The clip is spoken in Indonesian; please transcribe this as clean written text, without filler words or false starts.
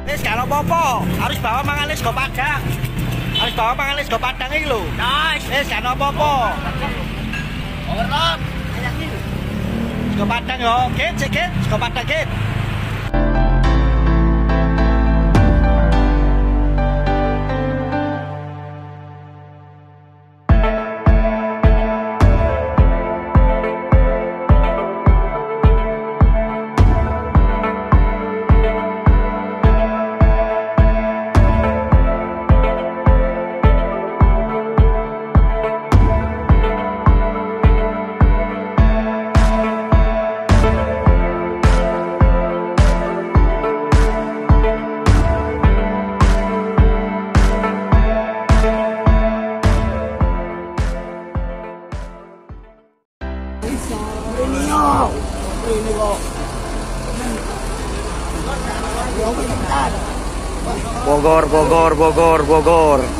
Wis gak apa-apa, harus bawa mangan sego Padang. Harus bawa mangan sego Padang iki lho. Nice. Wis gak apa-apa. Overload. Sego Padang yo, Git, sego Padang Git. Bogor.